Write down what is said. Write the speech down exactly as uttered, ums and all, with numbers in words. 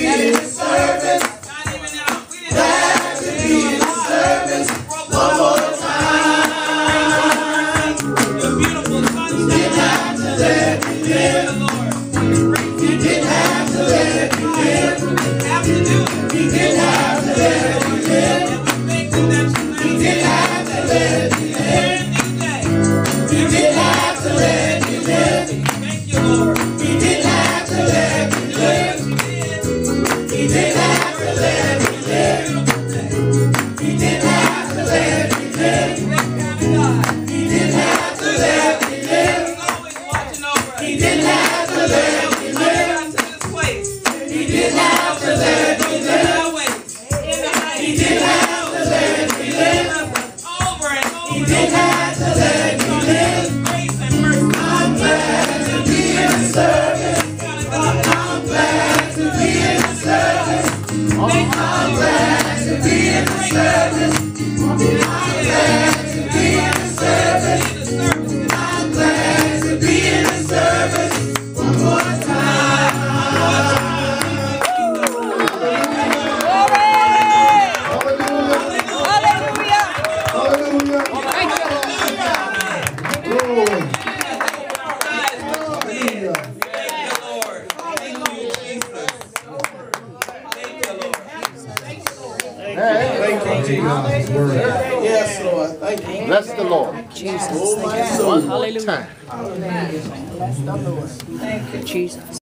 in His service. Glad to be in His service. One more time. He didn't have to let me live. He didn't have to let me live. He didn't have to let me live. He didn't have to let me live. He didn't have to let me live. He didn't have to let me live. He didn't have to let me live. He didn't have to let me live. He didn't have to let me live. He didn't have to let me live. He didn't have to let me live. He didn't have to let me live. He didn't have to let me live. I'm glad to be in His service. I'm glad to be in His service. I'm glad to be in His service. I'm glad to be in His service. I'm glad to be in His service. One more time. Yes, Lord. Thank you. Bless the Lord. Jesus. One more time. Bless the Lord. Thank you, Jesus.